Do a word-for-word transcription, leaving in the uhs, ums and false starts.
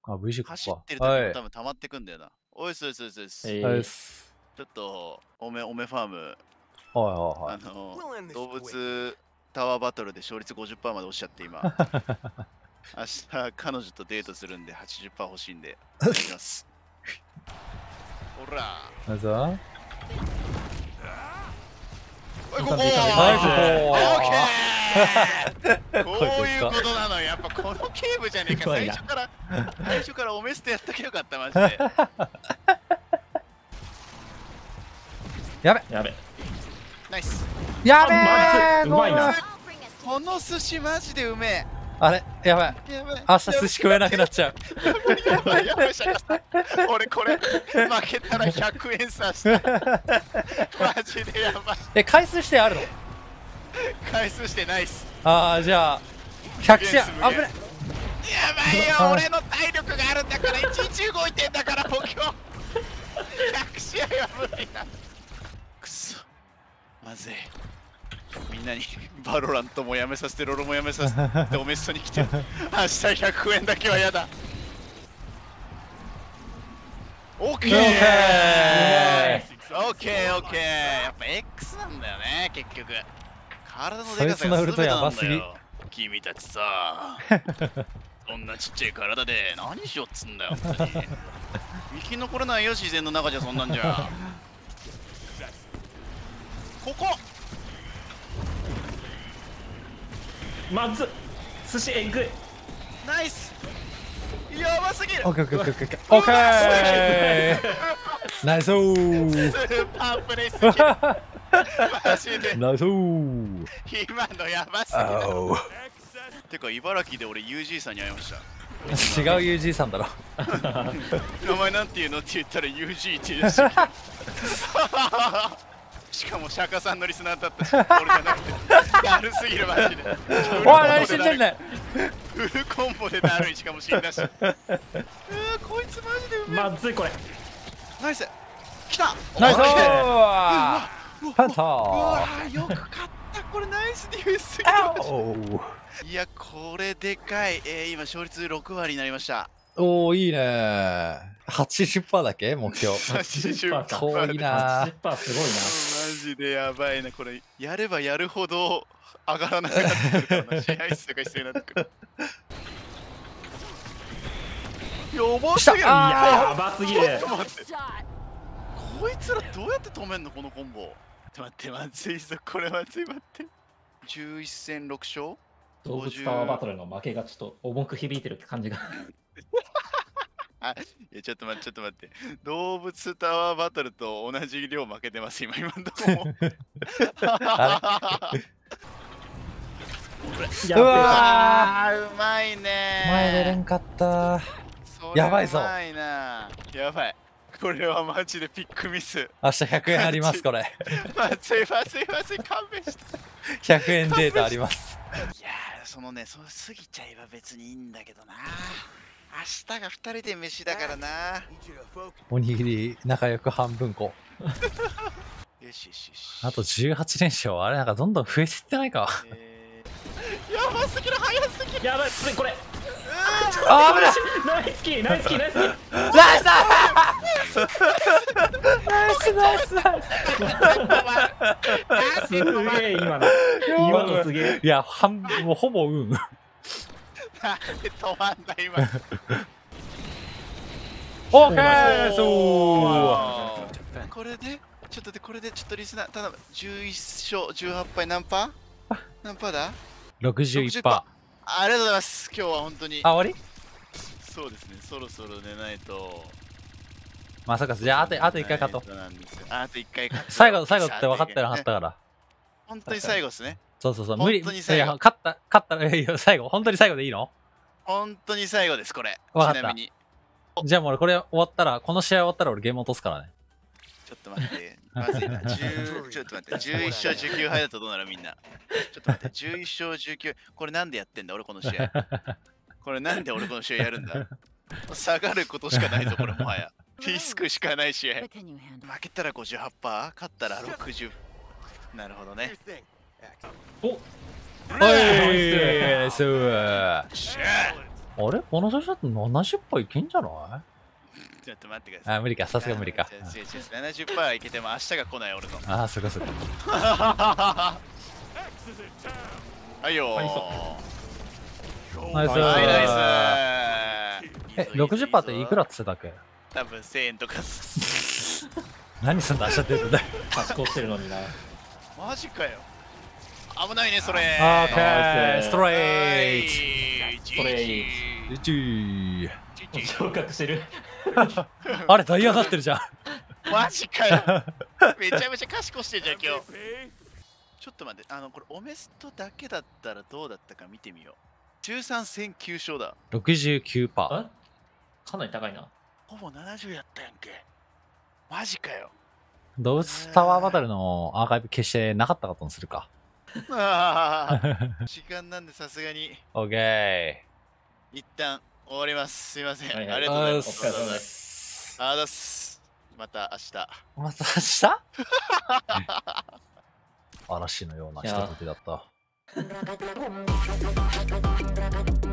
あ、ブイシックス走か。 ってる時も多分溜まってくんだよな。おいすおいすおいすおいす。 はい。す。 ちょっと、おめおめファーム、 はいはいはい。 あの、動物タワーバトルで勝率 ごじゅっパーセント まで落ちちゃって今。明日彼女とデートするんで はちじゅっパーセント 欲しいんで、お願いします。ほら。 まずはおい、ここはい、 こここういうことなの。やっぱこのケーブじゃねえか。最初から、最初からおメスとやったけよかった、マジで。 やべやべ。 ナイス。 やべー、 うまいな。 この寿司マジでうめえ。 あれやばい。明日寿司食えなくなっちゃう。 やばいやばい、シャカさん。俺これ、負けたらひゃくえん差した。マジでやばい。 え、回数してあるの？ 回数してないっす。 ああ、じゃあ、ひゃく試合、危ない。 やばいよ、俺の体力があるんだから、いちいち動いてんだから、僕今日。ひゃく試合は無理だ。くそ、まずい。みんなにバロラントもやめさせて、ロロもやめさせて、おメストに来て、明日ひゃくえんだけはやだ。オッケーオッケーオッケー。やっぱ X なんだよね、結局。体のでかさが全てなんだよ。君たちさ、そんなちっちゃい体で何しようっつんだよ、本当に。生き残れないよ、自然の中じゃそんなんじゃ。ここまず寿司えぐい。 ナイス。やばすぎる。 オッケーオッケーオッケーオッケーオッケー。ナイスー。 スーパープレイすぎる。マジで。 ナイスー。 今のやばすぎる。てか茨城で俺 ユージー さんに会いました。 違う ユージー さんだろ。 名前なんていうのって言ったら ユージー って言うし。しかも釈迦さんのリスナーだったし、俺じゃなくて、だるすぎるマジで。 おい、何してんねん。 フルコンボでだるい、しかも死んだし。うわ、こいつマジでうめえ。 まずいこれ。 ナイス。来た。 ナイスー。パンター。 うわ、よく勝った。これナイスディフェンス。いや、これでかい。えー、今勝率ろくわりになりました。 おお、いいねー。はちじゅっパーセント だっけ目標。 はちじゅっパーセント。 遠いなー。 はちじゅっパーセントすマジでやばいな。これやればやるほど上がらなくなってくるからな。試合数が必要になってくる。やばすぎる。 ごいな。やばすぎる。 ちょっと待って、こいつらどうやって止めんのこのコンボ。ちょっと待って、まずいぞ。これまずい。待って、じゅういっせんろく勝。 動物タワーバトルの負けがちょっと重く響いてる感じが。 あ、いや、ちょっと待って、ちょっと待って。動物タワーバトルと同じ量負けてます、今、今のとこも。 うわー、うまいねー。 前出れんかった。やばいぞ。 うまいな。やばい。これはマジでピックミス。 明日ひゃくえんあります、これ。 まずいまずいまずい、勘弁して。 ひゃくえんデータあります。 いやー、そのね、そう過ぎちゃえば別にいいんだけどな。明日がふたりで飯だからな。 おにぎり仲良く半分こ。 よしよしよし。 あとじゅうはちれん勝。あれなんかどんどん増えていってないか。 えー、やばすぎる、早すぎる。 やばい、これ。 あー、危ない。 ナイスキー、ナイスキー、ナイスキー。 ナイスナイスナイスナイス。 すげえ今の。今のすげえ。 いや、半分もうほぼ運。 なんで止まんだ今。 オーケー。そう。 これでちょっとでこれでちょっとリスナー頼む。じゅういっ勝じゅうはち敗何パー？何パーだ？ ろくじゅういちパー。 ありがとうございます。今日は本当に。 あ、終わり？ そうですね。そろそろ寝ないと。 まさかじゃああとあといっかい勝とう。 あといっかい勝とう。 最後最後って分かってなかったから。 本当に最後ですね。 そうそうそう、無理。 本当に最後。 いや、勝った、勝ったら、いや、最後、本当に最後でいいの？ 本当に最後です、これ。 分かった。 ちなみに。 じゃあもう俺これ終わったら、この試合終わったら俺ゲーム落とすからね。 ちょっと待って、まずいな。じゅう、ちょっと待って、じゅういっ勝じゅうきゅう敗だとどうなるみんな。ちょっと待って、じゅういっ勝じゅうきゅう、これなんでやってんだ俺この試合。これなんで俺この試合やるんだ。下がることしかないぞ、これもはや。リスクしかない試合。負けたら ごじゅうはちパーセント、勝ったらろくじゅう。なるほどね。 おおいー、そう。 あれこの調子だとななじゅっパーセントいけんじゃない？ ちょっと待ってください。 あ、無理か。さすが無理か。 違う違う違う ななじゅっパーセント はいけても明日が来ない俺の。 ああ、そこそこ。 はいよはいー。 ナイスはいナイスー。 え、ろくじゅっパーセントっていくらっつってたっけ？ 多分せんえんとかっす。 何すんだ、明日出るんだよ。 賢してるのにな。 マジかよ。危ないね、それ。 オーケナー、 イスストレーストレイト。いち昇格してる。 あれ、ダイヤになってるじゃん。 マジかよ。めちゃめちゃ賢してんじゃん、今日。ちょっと待って、あの、これ、オメストだけだったらどうだったか見てみよう。じゅうさん戦きゅう勝だ。 ろくじゅうきゅうパーセント。 あかなり高いな。 ほぼななじゅうやったやんけ。マジかよ。 動物タワーバトルのアーカイブ消してなかったことにするか。 あー時間なんでさすがにオッケ一旦終わります。すいません。 はいはいありがとうございま。 お疲れ様ですあざっす。また明日。 ー。また明日嵐のようなひとときだった。